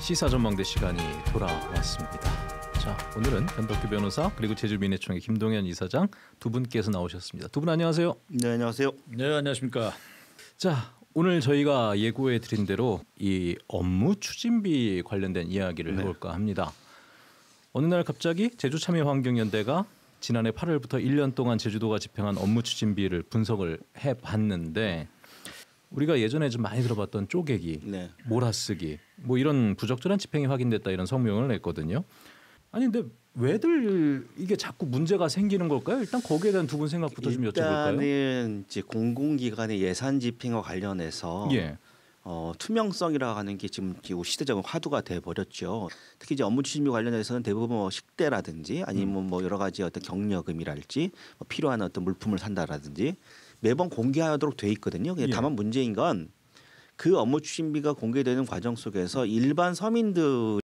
시사전망대 시간이 돌아왔습니다. 자, 오늘은 변덕규 변호사 그리고 제주민해총의 김동현 이사장 두 분께서 나오셨습니다. 두 분 안녕하세요. 네, 안녕하세요. 네, 안녕하십니까. 자, 오늘 저희가 예고해 드린 대로 이 업무 추진비 관련된 이야기를 해볼까 합니다. 어느 날 갑자기 제주참여환경연대가 지난해 8월부터 1년 동안 제주도가 집행한 업무 추진비를 분석을 해봤는데 우리가 예전에 좀 많이 들어봤던 쪼개기, 몰아쓰기 뭐 이런 부적절한 집행이 확인됐다 이런 성명을 냈거든요. 아니 근데 왜들 이게 자꾸 문제가 생기는 걸까요? 일단 거기에 대한 두 분 생각부터 좀 여쭤볼까요? 일단은 이제 공공기관의 예산 집행과 관련해서 투명성이라고 하는 게 지금 시대적인 화두가 돼 버렸죠. 특히 이제 업무 추진비 관련해서는 대부분 뭐 식대라든지 아니면 뭐 여러 가지 어떤 경력금이랄지 뭐 필요한 어떤 물품을 산다라든지 매번 공개하도록 돼 있거든요. 다만 문제인 건 그 업무 추진비가 공개되는 과정 속에서 일반 서민들